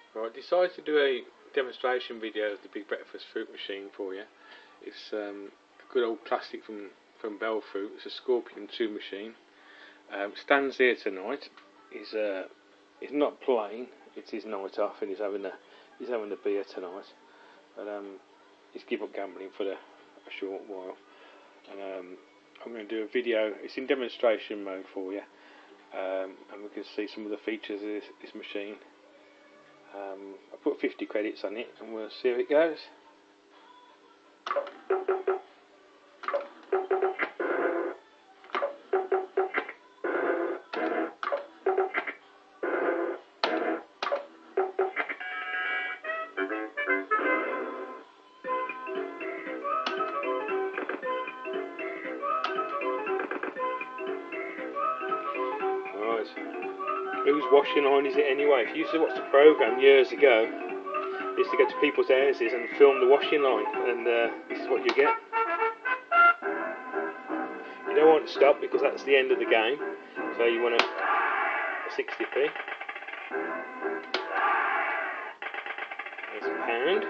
Right, I decided to do a demonstration video of the Big Breakfast fruit machine for you. It's a good old classic from Bellfruit. It's a Scorpion 2 machine. Stan's here tonight. He's not playing. It's his night off, and he's having a beer tonight. But he's given up gambling for a short while. And I'm going to do a video. It's in demonstration mode for you, and we can see some of the features of this machine. I put 50 credits on it, and we'll see how it goes. Whose washing line is it anyway? If you used to watch the programme years ago, you used to get to people's houses and film the washing line, and this is what you get. You don't want to stop because that's the end of the game, so you want a 60p. There's a pound.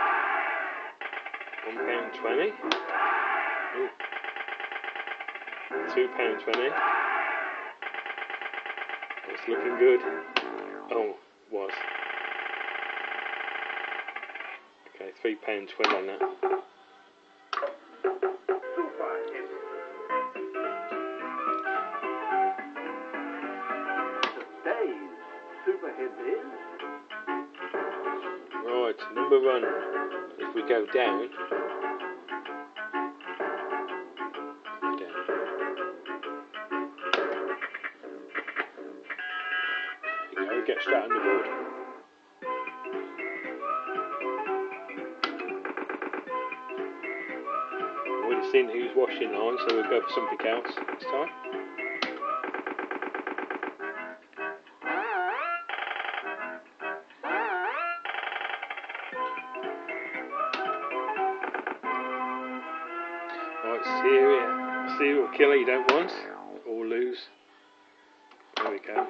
£1.20. £2.20. It's looking good. Oh, was. Okay, £3.20 on that. Today's super hit is... Right, number one. If we go down. We get straight on the board. We've already seen who's washing line, so we'll go for something else next time. Right, serial killer you don't want, or lose. There we go.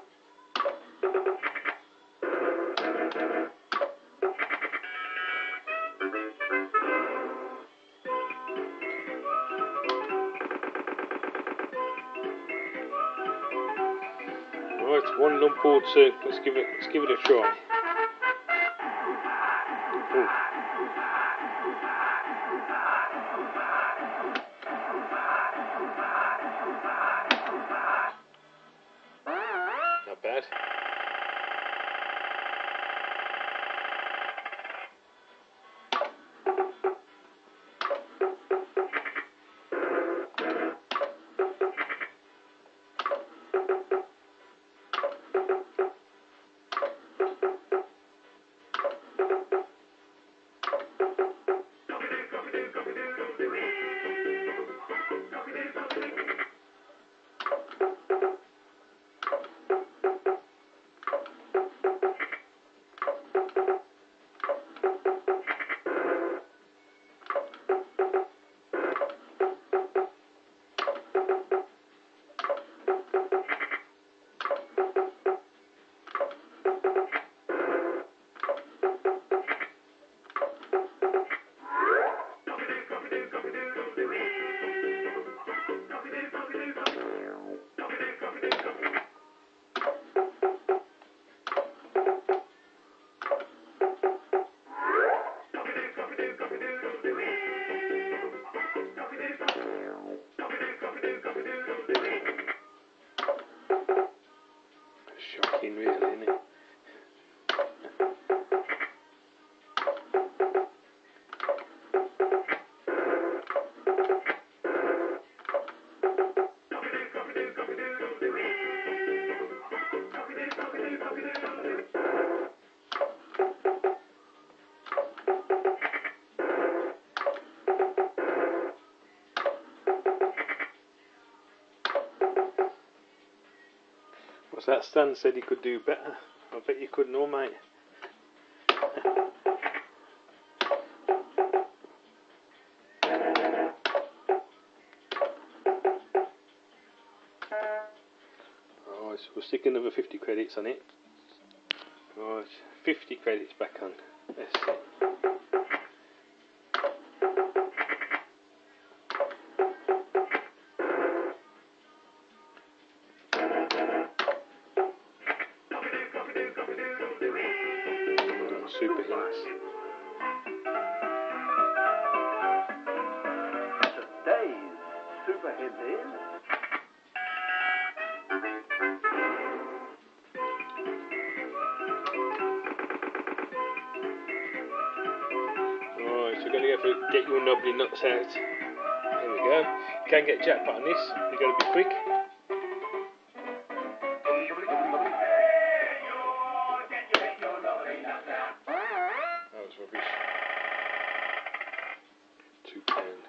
Right, one lump or two. Let's give it a try. Ooh. Not bad. Shocking, really, isn't it? What's that? Stan said he could do better. I bet you couldn't, all, mate. Alright, so we'll stick another 50 credits on it. Right, 50 credits back on. Let's see. Super hints. Today's super hint is Right, so we're going to go for get your nubbly nuts out. There we go. You can't get jackpot on this, you've got to be quick. That was rubbish. £2.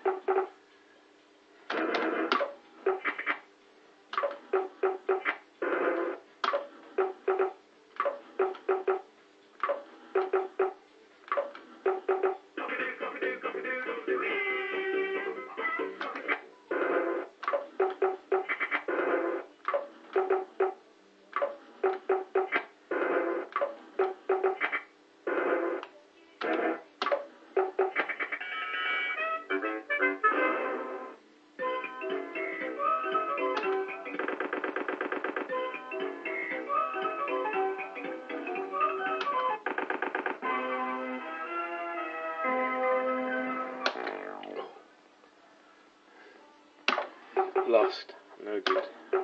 Lost. No good.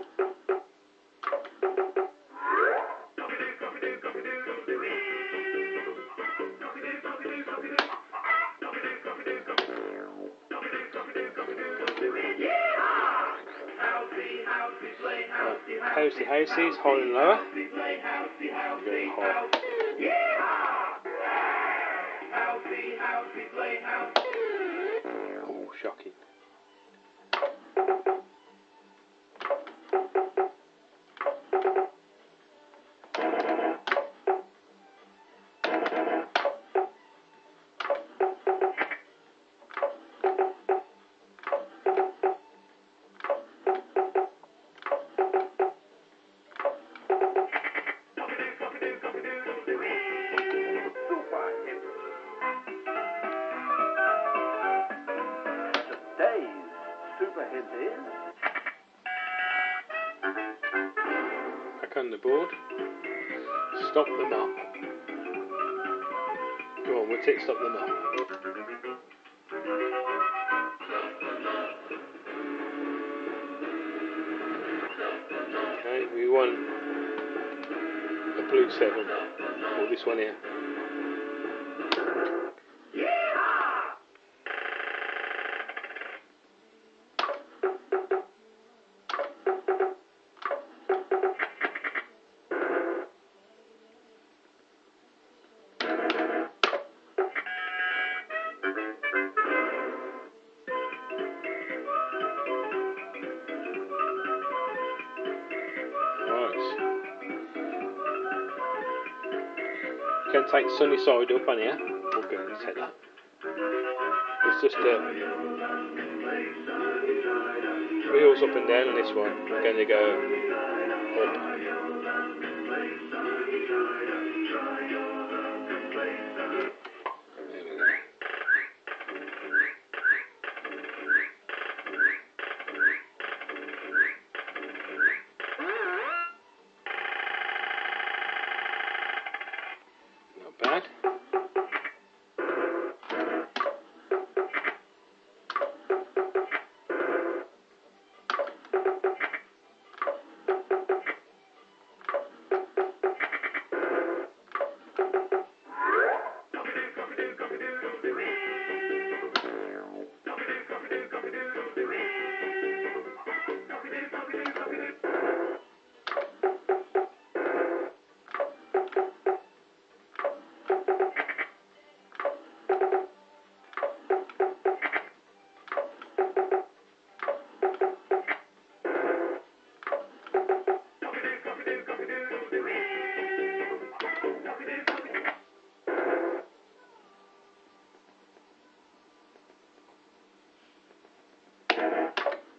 Housey houses, higher and lower. Very high. Oh, shocking. today's super hint is Back on the board. Stop the mop. Go on, what's it? Stop the mop. Okay, we want a blue 7. Or this one here. Can take sunny side up on here. Okay, let's take that. It's just wheels up and down on this one. We're going to go up. There we go. Not bad.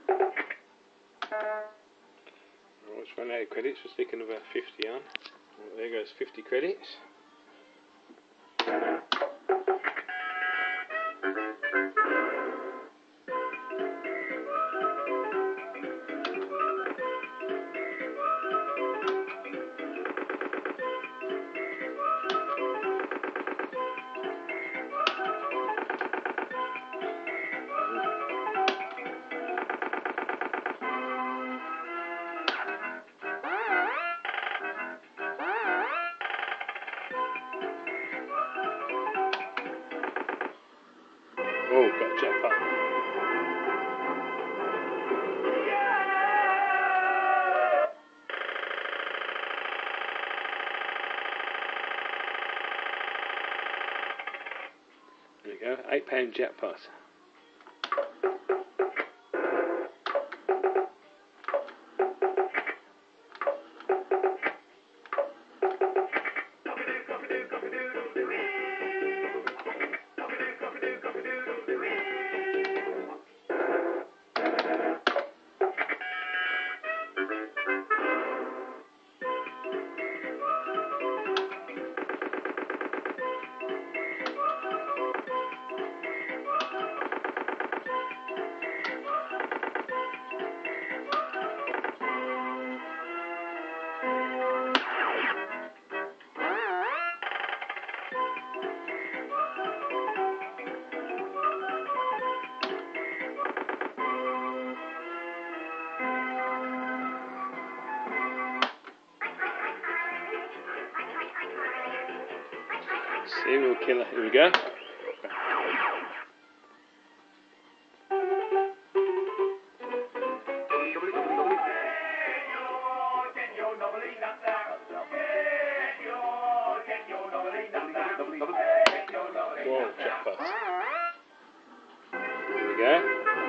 Run out of credits for sticking about 50 on. There goes 50 credits. Oh, got a jackpot. There we go, £8 jackpot. Serial killer, here we go. Whoa, jackpot. Here we go.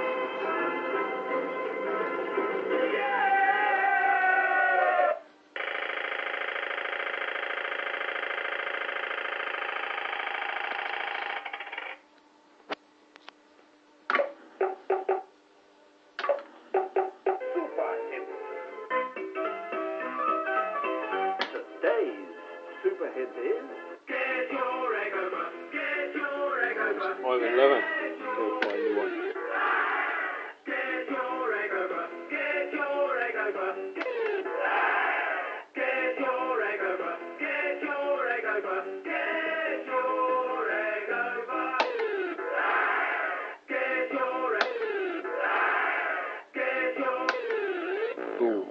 Today's super hit is Get Your Egg Over, Get Your Egg Over. 511. Go find the one. Get your egg over, get your egg over. Get your egg over, get your egg over. Get your egg over. Get your egg. Get your. Ooh.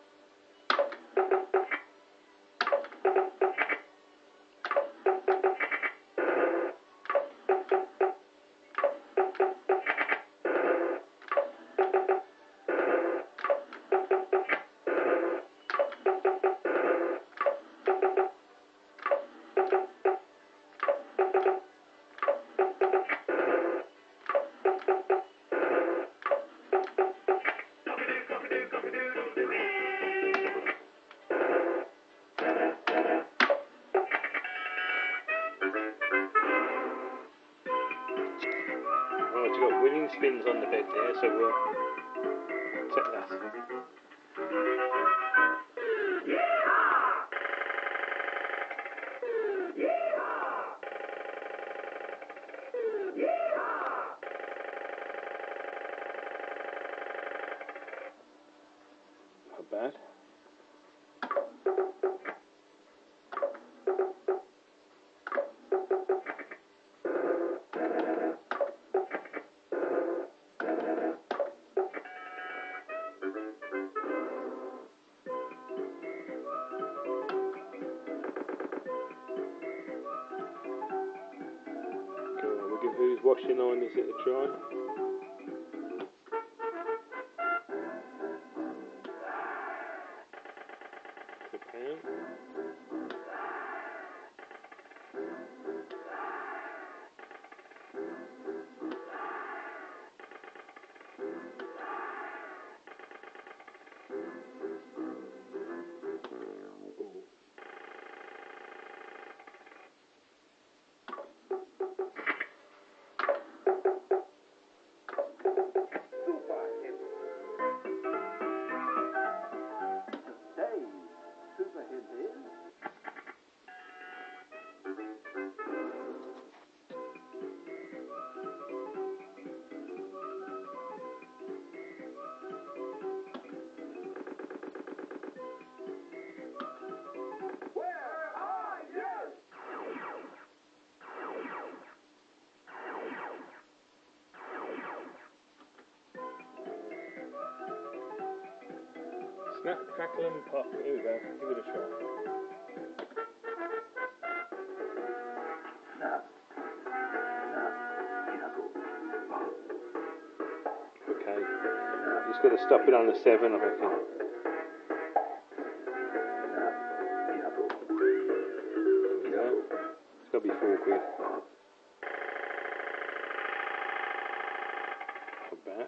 Oh, it's got winning spins on the bed there, so we'll check that. Not bad. We'll give who's washing on this at a try. Crackle and pop. Here we go. Give it a try. Okay. Just got to stop it on the 7, I reckon. Yeah. It's got to be £4. Not bad.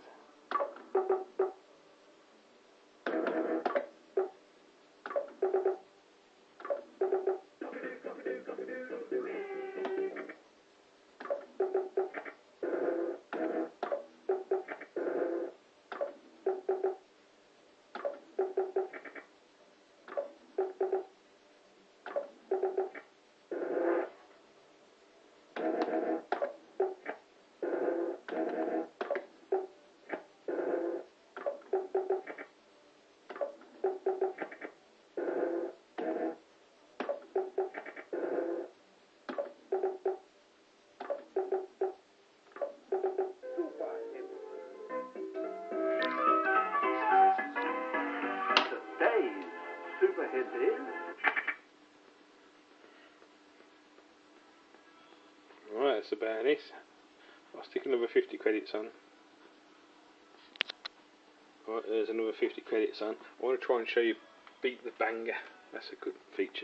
Today's super hit is... Right, that's about it. I'll stick another 50 credits on. Right, there's another 50 credits on. I want to try and show you Beat the Banger. That's a good feature.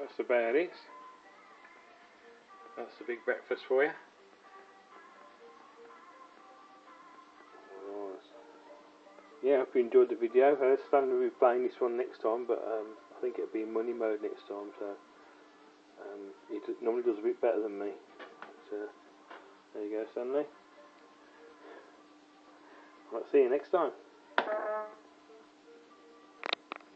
that's about it. That's the big breakfast for you. Yeah, I hope you enjoyed the video. Stan will be playing this one next time, but I think it'll be in money mode next time, so he normally does a bit better than me. So there you go, Stanley. Right, see you next time.